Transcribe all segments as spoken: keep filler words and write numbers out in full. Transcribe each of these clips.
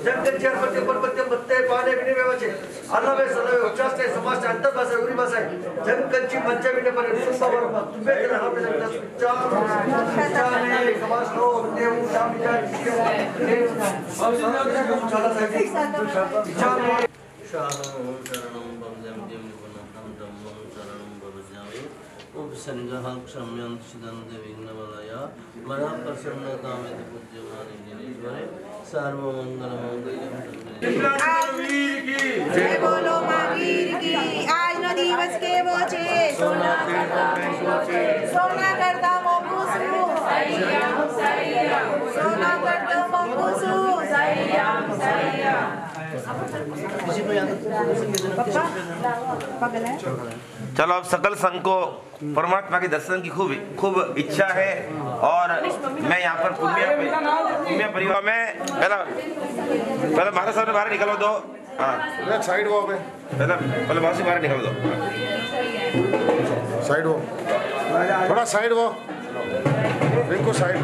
जगदीश्वर पत्ते पर्वते पत्ते पाने बिने व्यवचे अल्लाह सल्लवे उच्चास्ते समास्ते अंतर भाषा उरी भाषा जगकंची मंचे बिने पर सुंदर वर्मा तुबे तेरा हम ने दस चार चाने समास लो देव नाम जाए चला सके चाने शाहं शरणं भवजं देवनिपुनं धम्मं शरणं भवजामि उपसंगः क्षम्यं चिदन्ते विघ्नवलया मना प्रसन्नतामेति पूज्यमाने जनेश्वरे सर्वमंगलमंगलम वीर की जय बोलो महावीर की। आज नो दिवस के बोचे सोना करता मोकुसु सोना करता मोकुसु चलो अब सकल संघ को परमात्मा के दर्शन की खूब खूब इच्छा है और मैं यहाँ पर पुण्य पुण्य परिवार में पहला पहले हमारे सामने बाहर निकलो दो। हाँ साइड वो पे पहले पहले बाहर से बाहर निकलो दो। साइड वो थोड़ा साइड वो रिंकू साइड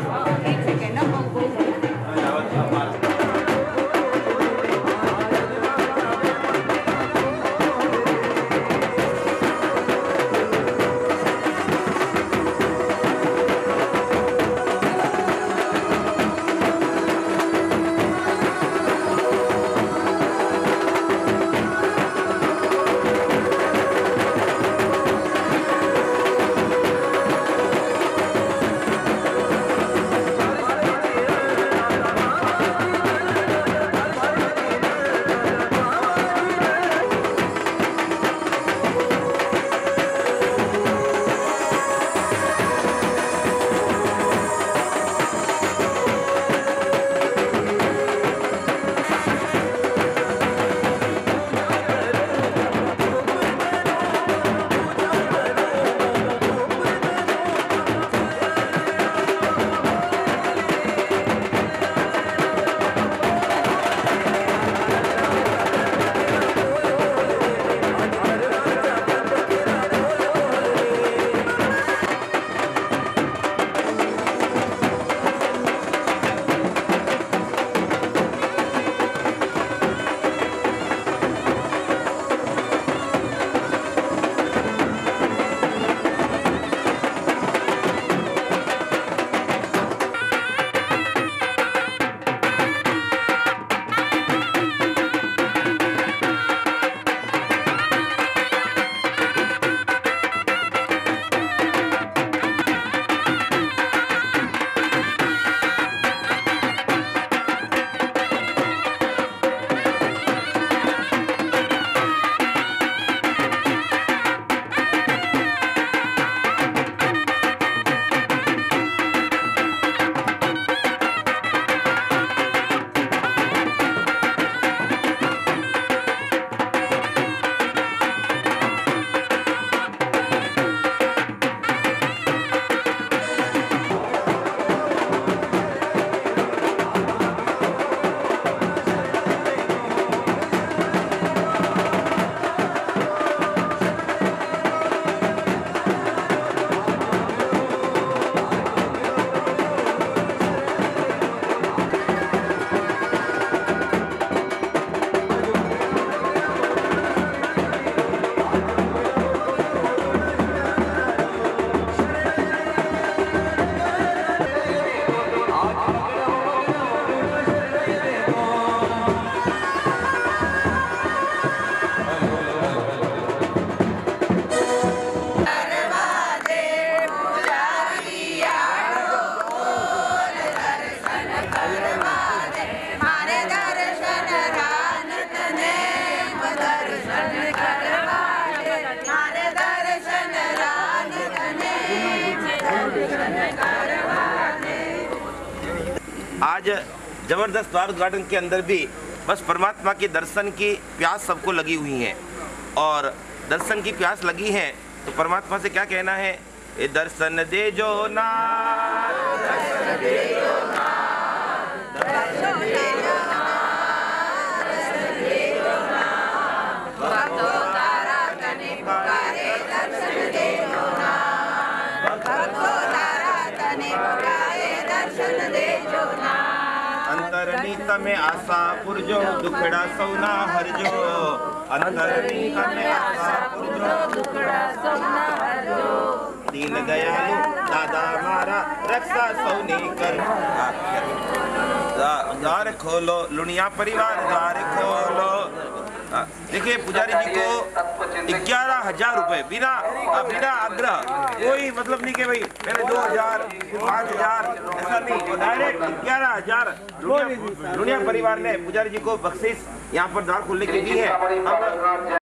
आज जबरदस्त द्वार उद्घाटन के अंदर भी बस परमात्मा के दर्शन की प्यास सबको लगी हुई है और दर्शन की प्यास लगी है तो परमात्मा से क्या कहना है, ए दर्शन दे जो ना, दर्शन दे जो ना, दर्शन दे जो ना, दर्शन दे जो ना, भक्तों तारा तने पुकारे दर्शन दे जो ना, भक्तों तारा तने पुकारे दर्शन दे जो ना, अंतर्निहित में आशा पुरजो दुखड़ा सौना हरजो अंतरनी में आशा पुरजो दुखड़ा सौना हरजो दीन दयालु दादा मारा रक्षा सौनी कर द्वार खोलो लुनिया परिवार द्वार खोलो। देखिए पुजारी जी को ग्यारह हजार रुपए बिना बिना आग्रह, कोई मतलब नहीं कि भाई मैंने दो हजार पाँच हजार ऐसा नहीं, डायरेक्ट ग्यारह हजार लुनिया परिवार ने पुजारी जी को बख्शिश यहाँ पर द्वार खोलने की दी है। अब